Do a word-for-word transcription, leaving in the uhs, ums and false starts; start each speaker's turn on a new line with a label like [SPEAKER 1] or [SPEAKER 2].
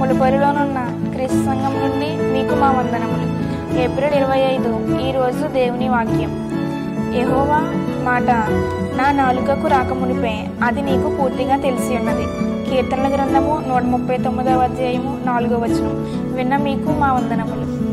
[SPEAKER 1] తదుపరిలోనున్న క్రీస్తు సంఘం నుండి మీకు మా వందనములు. ఏప్రిల్ ఇరవై ఐదు ఈరోజు దేవుని వాక్యం. యెహోవా మాట నా నాలుకకు రాకమునిపే అది నీకు పూర్తిగా తెలిసి ఉన్నది. కీర్తనల గ్రంథము నూట ముప్పై తొమ్మిదవ అధ్యాయము నాలుగో వచనం. విన్న మీకు మా వందనములు.